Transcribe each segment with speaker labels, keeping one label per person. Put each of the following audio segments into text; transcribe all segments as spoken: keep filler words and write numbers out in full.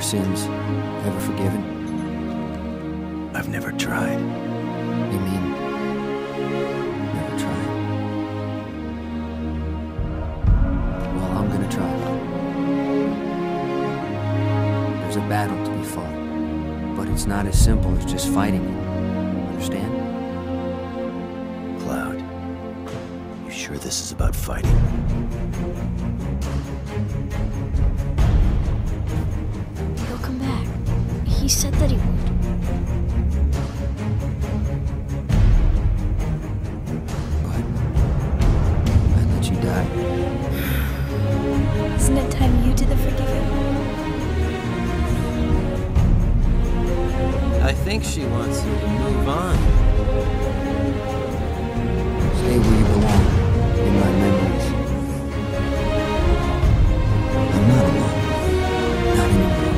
Speaker 1: sins ever forgiven?
Speaker 2: I've never tried.
Speaker 1: You mean never tried? Well, I'm gonna try. There's a battle to be fought, but it's not as simple as just fighting it. Understand?
Speaker 2: Cloud, you sure this is about fighting?
Speaker 3: He'll come back. He said that he would.
Speaker 1: But I let you die.
Speaker 3: Isn't it time you did the forgiving?
Speaker 4: I think she wants you to move on.
Speaker 1: Stay where you belong, in my memories. I'm not alone. Not anymore.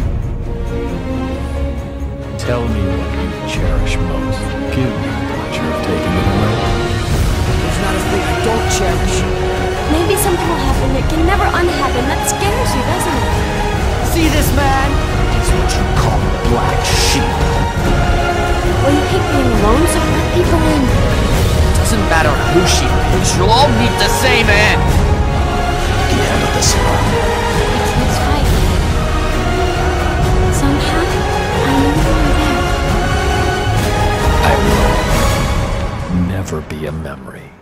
Speaker 5: Tell me what you cherish most. Give me the pleasure of taking it away.
Speaker 1: There's not a thing I don't cherish.
Speaker 3: Maybe something will happen that can never unhappen. That scares you, doesn't it?
Speaker 1: See this man?
Speaker 5: He's what you call a black sheep.
Speaker 3: Well, you hate being alone, so let people in.
Speaker 4: Doesn't matter who she picks, you'll all meet the same end.
Speaker 2: You can handle this alone.
Speaker 3: Let's fight. Somehow, I knew you were there.
Speaker 5: I will never be a memory.